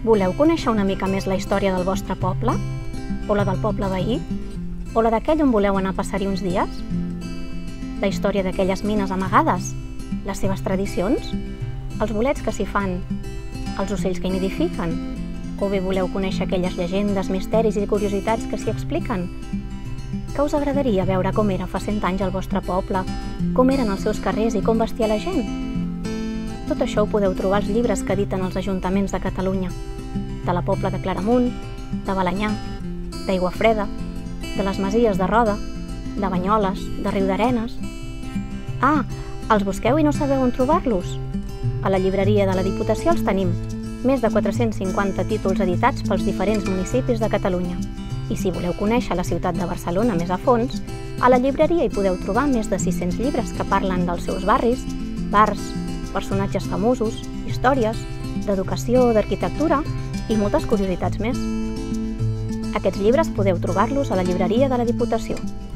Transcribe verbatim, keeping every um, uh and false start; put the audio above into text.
Voleu conèixer una mica més la història del vostre poble? O la del poble veí? O la d'aquell on voleu anar a passar-hi uns dies? La història d'aquelles mines amagades? Les seves tradicions? Els bolets que s'hi fan? Els ocells que hi nidifiquen? O bé voleu conèixer aquelles llegendes, misteris i curiositats que s'hi expliquen? Què us agradaria veure com era fa cent anys el vostre poble? Com eren els seus carrers i com vestia la gent? Tot això ho podeu trobar als llibres que editen els ajuntaments de Catalunya, de la Pobla de Claramunt, de Balenyà, d'Aiguafreda, de les Masies de Roda, de Banyoles, de Riudarenes. Ah, els busqueu i no sabeu on trobar-los? A la llibreria de la Diputació els tenim, més de quatre-cents cinquanta títols editats pels diferents municipis de Catalunya. I si voleu conèixer la ciutat de Barcelona més a fons, a la llibreria hi podeu trobar més de sis-cents llibres que parlen dels seus barris, bars, personatges famosos, històries, d'educació, d'arquitectura i moltes curiositats més. Aquests llibres podeu trobar-los a la llibreria de la Diputació.